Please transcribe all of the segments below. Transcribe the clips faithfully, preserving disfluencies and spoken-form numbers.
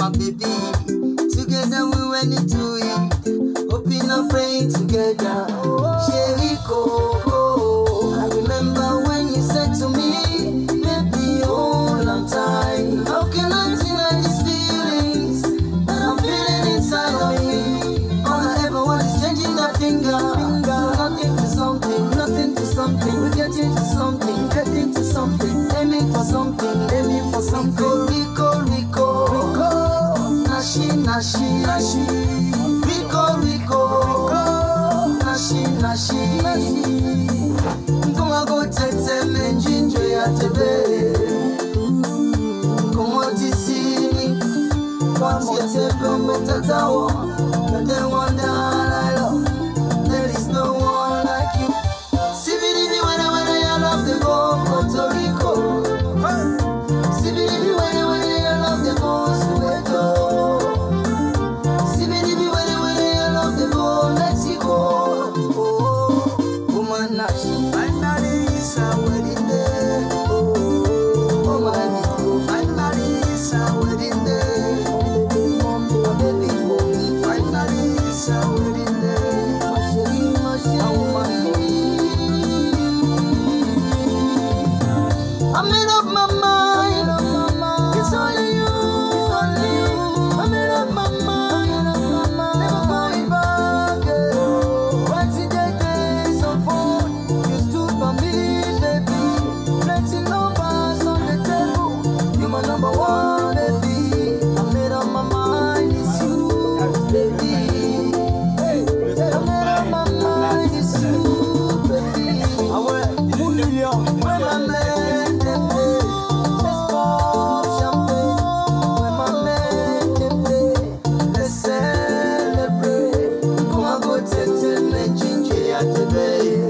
my baby. Together we went into it, hoping and praying together. Sherry Coco, I remember when you said to me, baby, oh, long time. How can I deny these feelings that I'm feeling inside of me? All I ever want is changing that finger. Nothing to something, nothing to something. We get into something, get into something. Aiming for something, aiming for something. Rico, Rico, Rico, Nashi, Nashi, Nashi. Rico, Rico, Rico, Nashi, Nashi, Nashi. Come go tete menjinjo ya tebe. Come on see me, come on tete metatawa. You the one that I love. There is no one like you. See me when I when I love the go Puerto Rico. See me when I when I love the go Soweto. See me when I when I love the go Mexico. Oh, woman, she finally is a wedding day. Oh, oh my God, finally is a wedding day. My baby for me, finally is a wedding day. My chérie, my chérie, my I made up my mind. It's only you. It's only you. I made up my mind. Never going back. Right today, days of old. You stood by me, baby. Plenty numbers on the table. You're my number one, baby. I made up my mind. It's you, baby. I made up my mind. It's you, baby. I went one million. When my man they play, let's pop champagne. When my man they play, let's celebrate. Come on, go tete me ginger ya tebe.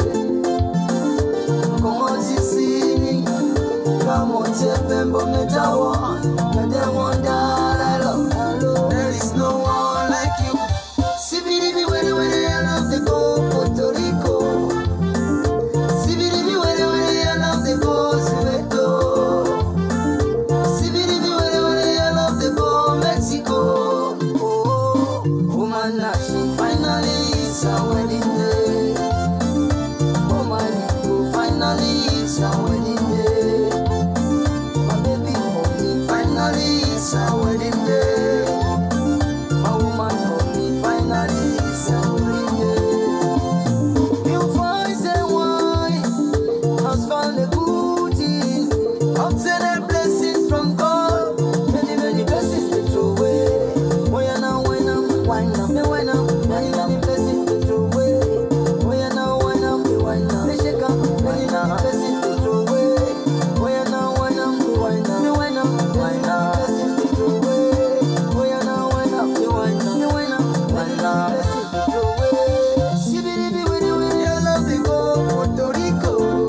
Come on, see me. Come on, tepe mbo metawa. You're the one that I love. There is no one like you. See me, me when when I love the go Puerto Rico. See me, me when when I love the go Soweto. See me, me when when I love the go Mexico. Oh, woman, she finally is a wedding day. Oh my God, finally is a wedding day. My baby for me, finally is a wedding day. My woman for me, finally is a wedding day. You find the wine, has found a good thing. Obtain blessings from God, many many blessings to throw away. When you know when I'm wine up, me wine up, many many blessings to throw away. When you know when I'm me wine up, me shake up, many many blessings to throw away. When you know when I'm me wine up, me wine up, many many blessings to throw away. When you know when I'm me wine up, me wine up, many many blessings to throw away. See me, me when you when you love the go Puerto Rico.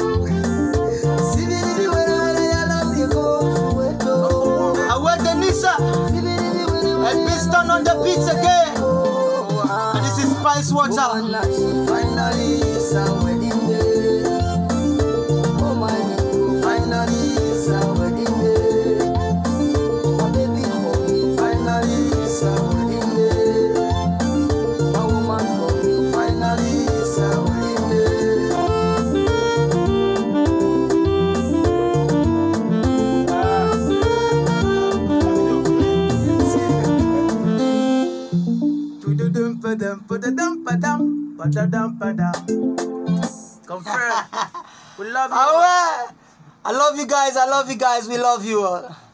See me, me when I love the go Soweto. I wear the Nisa See me, me when you and Piston on the beats again. And this is Spice Water. Finally, it's a wedding day. Oh my God, finally, it's a wedding day. My baby for me, finally, it's a wedding day. My woman for me, finally, it's a wedding day. Confirm. We love you. I love you guys. I love you guys. We love you all.